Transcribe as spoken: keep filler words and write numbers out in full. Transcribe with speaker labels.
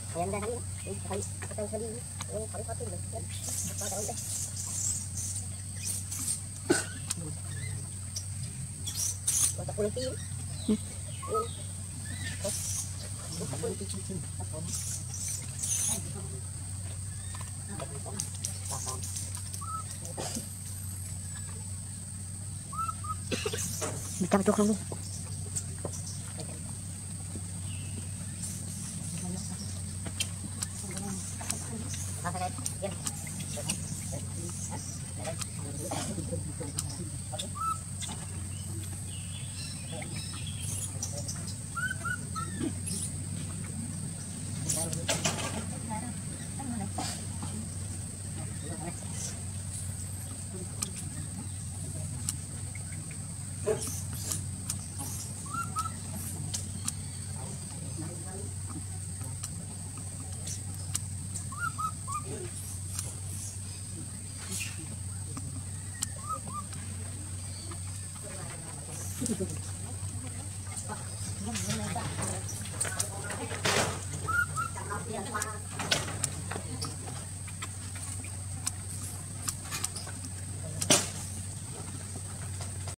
Speaker 1: Em ra thắng đi, thắng, thắng thắng đi, em thắng thoát đi mình, thoát đâu đấy. Còn tập quân phim. Tập quân phim phim phim. Mình chăm chút không đi. Thank you.